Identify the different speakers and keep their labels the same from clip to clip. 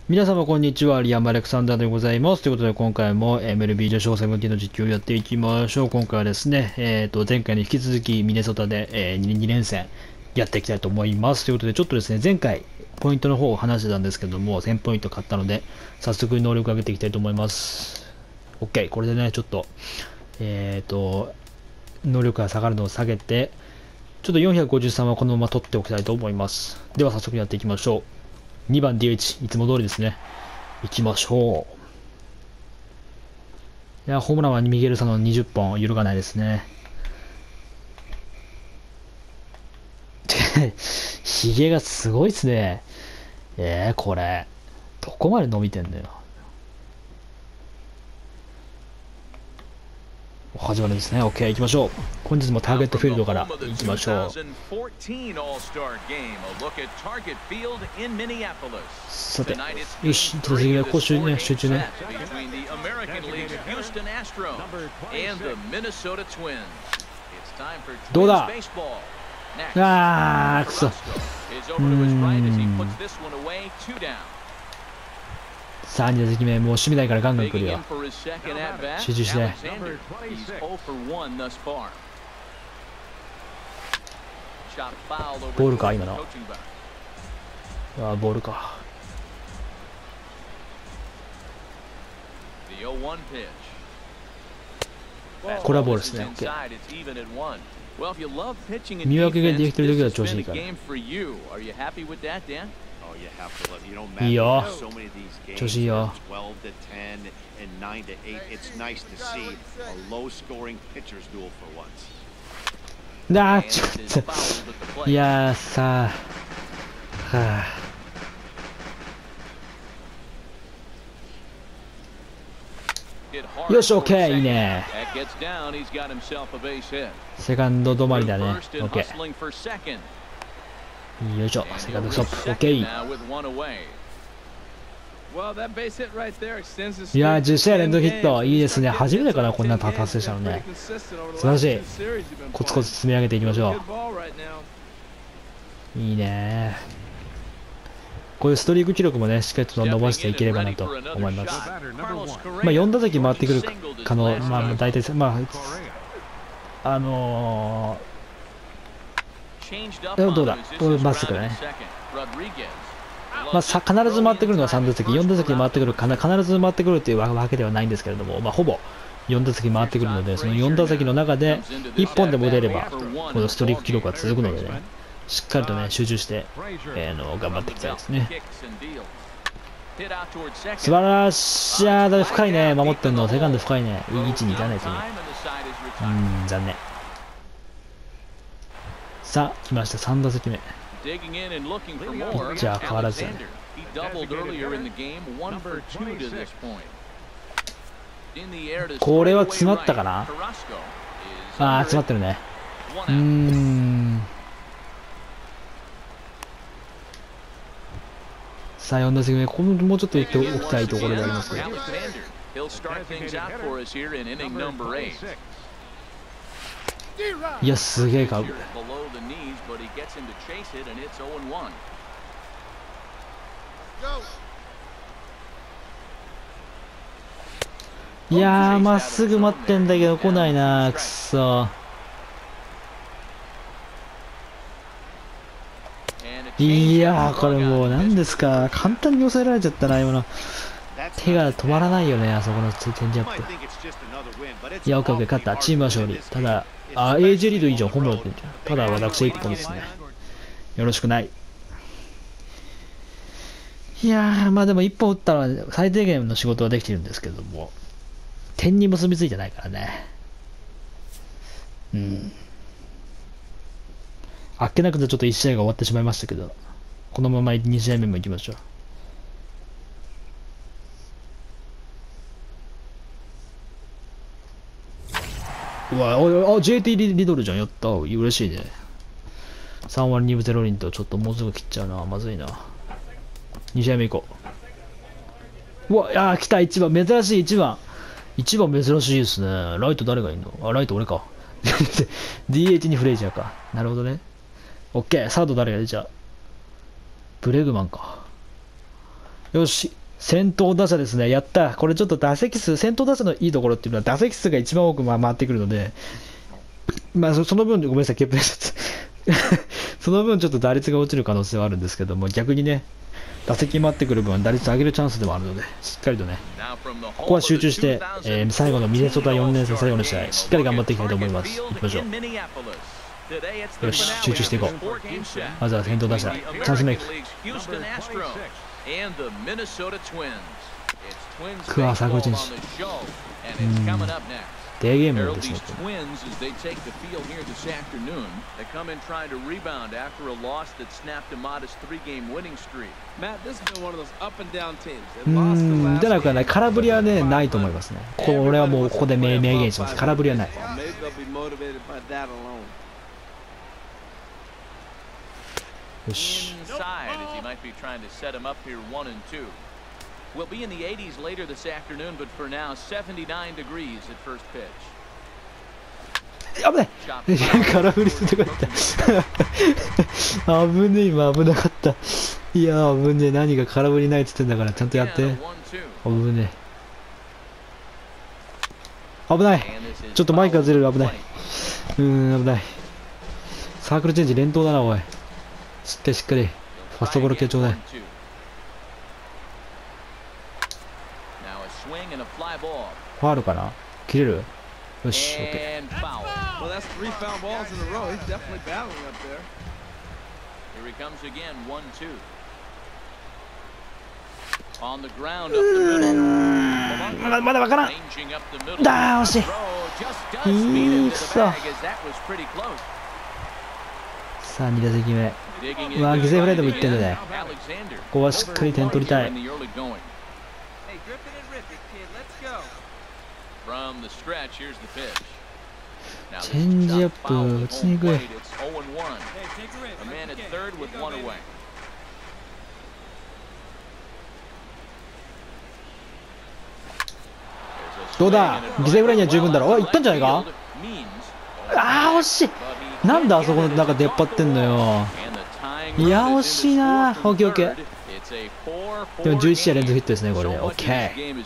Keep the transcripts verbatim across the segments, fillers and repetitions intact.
Speaker 1: 皆様こんにちは、リアム・アレクサンダーでございます。ということで今回も エムエルビー 女子セブンティーンの実況をやっていきましょう。今回はですね、えー、と前回に引き続きミネソタで、えー、に連戦やっていきたいと思います。ということでちょっとですね、前回ポイントの方を話してたんですけども、せんポイント買ったので、早速能力上げていきたいと思います。OK、これでね、ちょっと、えー、と、能力が下がるのを下げて、ちょっとよんひゃくごじゅうさんはこのまま取っておきたいと思います。では早速やっていきましょう。にばん ディーエイチ、いつも通りですね。行きましょう。いや、ホームランはミゲルさんのにじゅっぽん揺るがないですね。ヒゲがすごいっすね。えー、これ。どこまで伸びてんだよ。始まるんですね。OK、行きましょう。本日もターゲットフィールドから行きましょう。さて、よし、続きが攻守ね、集中ね。どうだ。あー、くそ。うーん。さあ、に打席目、もう守備台からガンガン来るよ。集中して。ボールか、今の。ああ、ボールか。これはボールですね。見分けができてる時は調子いいから。いいよ。調子いいよ。だー、ちょっと。いやーさー。はあ。よし、オッケー、いいね。セカンド止まりだね。オッケー。よいしょ、セカンドストップ、オッケー。いやー、じゅっ試合連続ヒット、いいですね。初めてかな、こんな達成したのね。素晴らしい。コツコツ積み上げていきましょう。いいね。こういうストリーク記録もね、しっかりと伸ばしていければなと思います。まあ、よん打席回ってくる可能、まあ、大体、まあ、あのー、でもどうだ、まっすぐだね。まあ、さ必ず回ってくるのはさん打席、よん打席回ってくるかな、必ず回ってくるというわけではないんですけれども、まあ、ほぼよん打席回ってくるので、そのよん打席の中でいっぽんでも出れば、このストリーク記録が続くのでね、しっかりとね、集中して、えー、の頑張っていきたいですね。素晴らしい。だね、深いね、守ってんの、セカンド深いね、いい位置にいたね、次。うん、残念。さあ、来ました、さん打席目。ピッチャー変わらずだね。これは詰まったかな。ああ、詰まってるね。うーん。さあ、よん打席目、このもうちょっと言っておきたいところでありますけど。いや、すげえカーブ。いやー、まっすぐ待ってんだけど来ないなー、くっそー。いやー、これもう何ですか、簡単に抑えられちゃったな、今の。手が止まらないよね、あそこのチェンジアップ。いや、オッケーオッケー、勝った。チームは勝利。ただ、あ、エージェー リード以上、ホームランってんじゃん。ただ、私はいっぽんですね。よろしくない。いやー、まあでもいっぽん打ったら最低限の仕事はできてるんですけども、点に結びついてないからね。うん。あっけなくてちょっといち試合が終わってしまいましたけど、このままに試合目も行きましょう。うわ、おあ、ジェーティー リドルじゃん。やった。嬉しいね。さん割にぶゼロリンとちょっともうすぐ切っちゃうな。まずいな。に試合目行こう。うわ、いやー、来た。いちばん。珍しいいちばん。いちばん珍しいですね。ライト誰がいんの？あ、ライト俺か。ディーエイチ にフレイジャーか。なるほどね。オッケー。サード誰が出ちゃう？ブレグマンか。 よし、先頭打者ですね。やった。これちょっと打席数、先頭打者のいいところっていうのは打席数が一番多くまあ回ってくるので、まあそその分、ごめんなさい、ケープレスその分ちょっと打率が落ちる可能性はあるんですけども、逆にね、打席回ってくる分、打率上げるチャンスでもあるので、しっかりとね、ここは集中して、えー最後のミネソタよねん生最後の試合、しっかり頑張っていきたいと思います。行きましょう。よし、集中していこう。まずは先頭打者、チャンスメイク。クワーサークルチェンジ。デーゲームですね。うーん、みたいなくはない。空振りはね、ないと思いますね。これはもうここで明言します。空振りはない。よし。
Speaker 2: We'll be in the eighties later this afternoon, but for now, seventy-nine degrees at first pitch.
Speaker 1: 危ない空振りするとこだった危ねえ、今危なかった。いやー危ねえ、何が空振りないっつってんだからちゃんとやって。危ねえ、危ない、ちょっとマイクがずれる。危ない、うーん危ない。サークルチェンジ連投だなおい。しっかりしっかりファストボール系ちょうだい。ファールかな、切れる。よし、オッケー。まだまだわからん。だー惜しい。いいくそ。さあに打席目。うわ犠牲フライでもいってんだね。ここはしっかり点取りたい。チェンジアップ打ちにくい。どうだ、犠牲フライには十分だろ。おい、いったんじゃないか。あー惜しい。なんであそこの中出っ張ってんのよ。いや惜しいな。オッケーオッケー。でもじゅういち試合連続ヒットですね、これで。オッケー。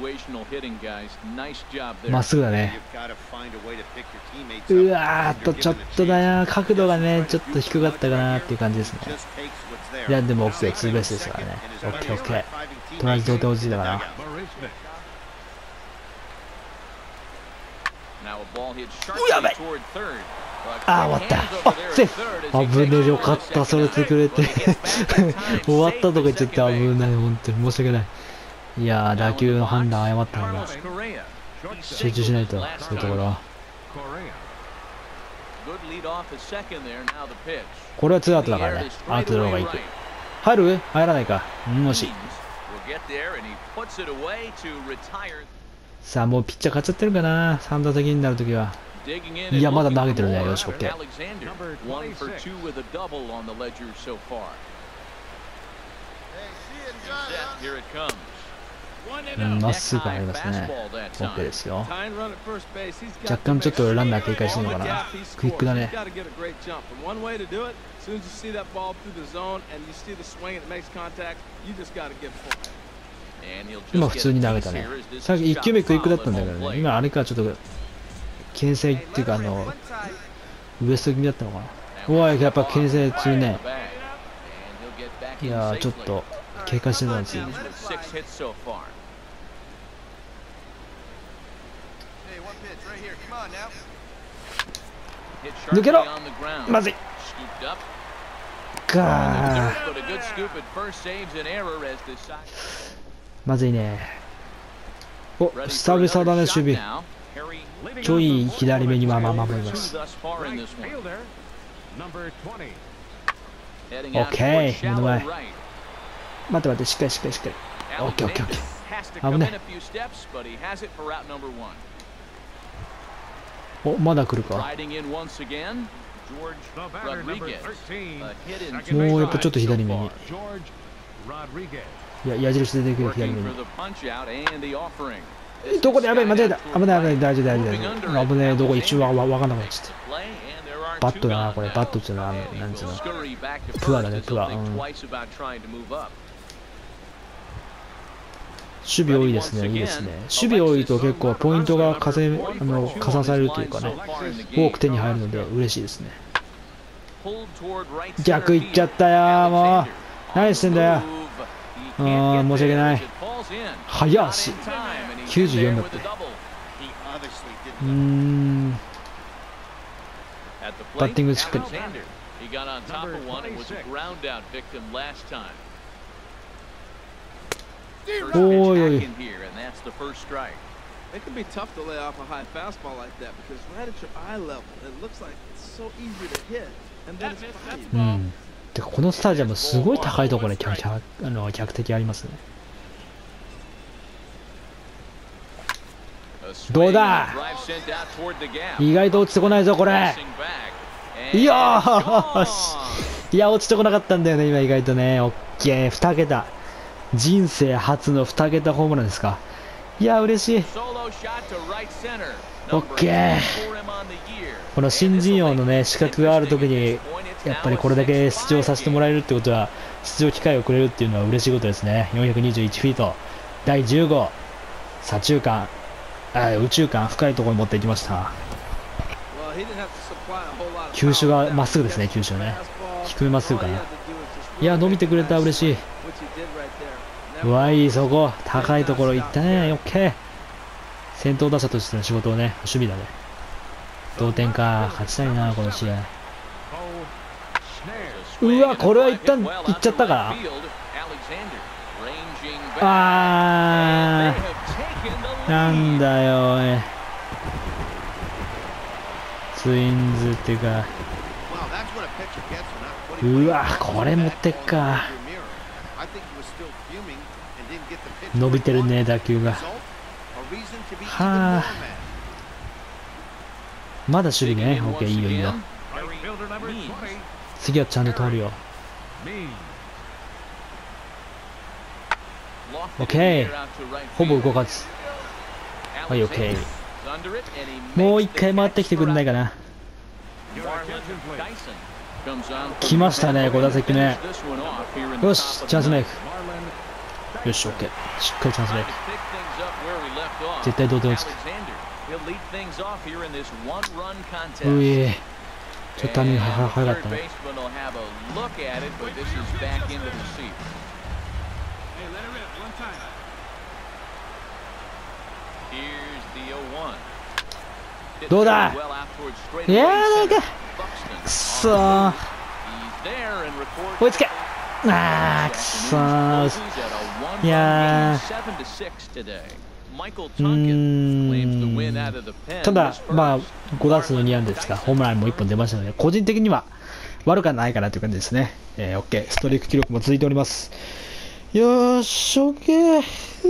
Speaker 1: まっすぐだね。うわーっと、ちょっとだよ。角度がね、ちょっと低かったかなっていう感じですね。いや、でも OK、ツーベースですからね。オッケーオッケー。とりあえず同点落ち着いたかな。うやばい。あー終わった。あセーフ。危ねえ、よかった、それてくれて終わったとか言っちゃって危ない、本当に申し訳ない。いやー打球の判断誤ったな。集中しないと、そういうところは。これはツーアウトだからね。アウトの方がいいと。入る入らないか。うん、惜しい。さあもうピッチャー勝っちゃってるかな、さん打席になるときは。いやまだ投げてるね。よし OK。 うんまっすぐ入りますね。 OK ですよ。若干ちょっとランナー警戒してるのかな。クイックだね。今普通に投げたね。さっきいっ球目クイックだったんだけどね、今あれかちょっと牽制っていうかあのウエスト気味だったのかな。おいやっぱ牽制中ね。いやーちょっと警戒してたんですよ。抜けろ、まずいかまずいね。お久々だね守備。ちょい左目にまあまあ守ります。 OK 目の前。待って待ってしっかりしっかりしっかり。 OKOKOK 危ねえ。おまだ来るか。もうやっぱちょっと左目に。いや矢印出てくる左目に。どこでやべえ間違えた。危ない危ない大丈夫大丈夫大丈夫。危ねえどこ一瞬わわかんなくなっちゃった。バットだなこれ。バットっていうのはなんつうのプアだねプア。うん守備多いですね、いいですね。守備多いと結構ポイントが加算あの加算されるというかね、多く手に入るので嬉しいですね。逆いっちゃったよ、もう。何してんだよ。あー、申し訳ない。早足。きゅうじゅうよんだって。うーん。バッティングしっかり。おーいおい。
Speaker 3: It can be tough to lay off a high fastball like that because right at your eye level, it looks like it's so easy to hit, and then it's by
Speaker 1: うん。てかこのスタジアムすごい高いところに客あの客席ありますね。どうだ。意外と落ちてこないぞこれ。いやーし。いや落ちてこなかったんだよね今意外とね。オッケーに桁。人生初のに桁ホームランですか。いや嬉しい。オッケー。この新人王のね資格があるときにやっぱりこれだけ出場させてもらえるってことは出場機会をくれるっていうのは嬉しいことですね。よんひゃくにじゅういちフィートだいじゅうご左中間あ宇宙間深いところに持っていきました。球種がまっすぐですね。球種ね低めまっすぐかな。いや伸びてくれた嬉しい。うわいいそこ高いところ行ったね。オッケー。先頭打者としての仕事をね守備だね。同点か。勝ちたいなこの試合。うわこれは一旦いっちゃったか。あーなんだよおい。ツインズっていうかうわこれ持ってっか。伸びてるね打球が。はあまだ守備ね。オッケーいいよいいよ。次はちゃんと通るよ。オッケーほぼ動かず。はいオッケー。もう一回回ってきてくんないかな。来ましたねご打席目。よしチャンスメイク。よしオッケーしっかりチャンスメイク。絶対同点をつく。ういちょっとタイミング早かったね。どうだ。いやーなんかくそー追いつけ。あーくそー。いやーうーんただまあご打数のに安打ですか。ホームランもいっぽん出ましたので個人的には悪くはないかなという感じですね。えー、OK ストライク記録も続いております。よーし OK。 う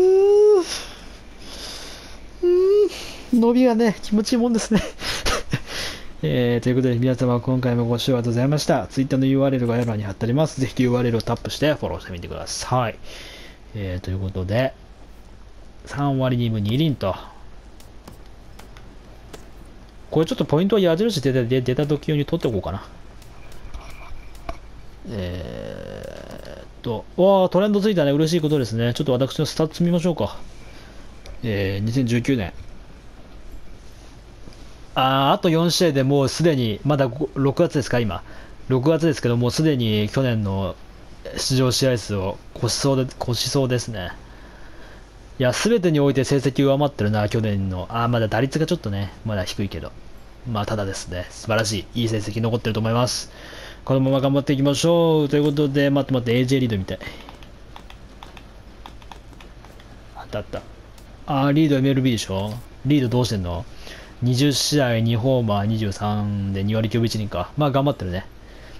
Speaker 1: ーん伸びがね気持ちいいもんですねえー、ということで皆様今回もご視聴ありがとうございました。 Twitter の ユーアールエル が概要欄に貼ってあります。ぜひ ユーアールエル をタップしてフォローしてみてください。えー、ということでさん割にぶに厘と。これちょっとポイントは矢印出た出た時用に取っておこうかな。えーっと、わートレンドついたね。嬉しいことですね。ちょっと私のスタッツ見ましょうか。えー、にせんじゅうきゅうねん。あーあとよん試合でもうすでに、まだろくがつですか今。ろくがつですけどもうすでに去年の出場試合数を越しそうで、越しそうですね。いや、すべてにおいて成績上回ってるな、去年の。あー、まだ打率がちょっとね、まだ低いけど。まあ、ただですね、素晴らしい、いい成績残ってると思います。このまま頑張っていきましょう。ということで、待って待って、エージェー リードみたい。あったあった。あー、リード エムエルビー でしょ。リードどうしてんの ?にじゅう 試合、にホーマー、にじゅうさんでに割きゅうぶいち厘か。まあ、頑張ってるね。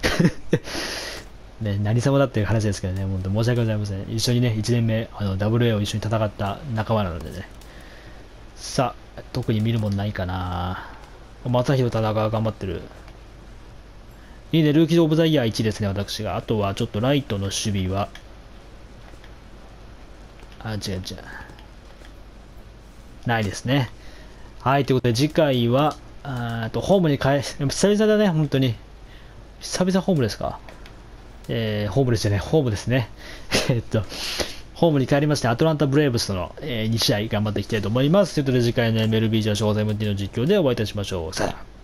Speaker 1: ね、何様だっていう話ですけどね、本当申し訳ございません。一緒にね、いちねんめ、あの、ダブルエー を一緒に戦った仲間なのでね。さあ、特に見るもんないかな。正宏田中が頑張ってる。いいね、ルーキーズオブザイヤーいちですね、私が。あとは、ちょっとライトの守備は、あ、違う違う。ないですね。はい、ということで、次回は、あと、ホームに返す。久々だね、本当に。久々ホームですか。えー、ホームレスじゃない、ホームですね。えっと、 ホームに帰りまして、アトランタ・ブレーブスとの、えー、に試合頑張っていきたいと思います。ということで、次回の エムエルビー 女子セブンティーンの実況でお会いいたしましょう。さよなら。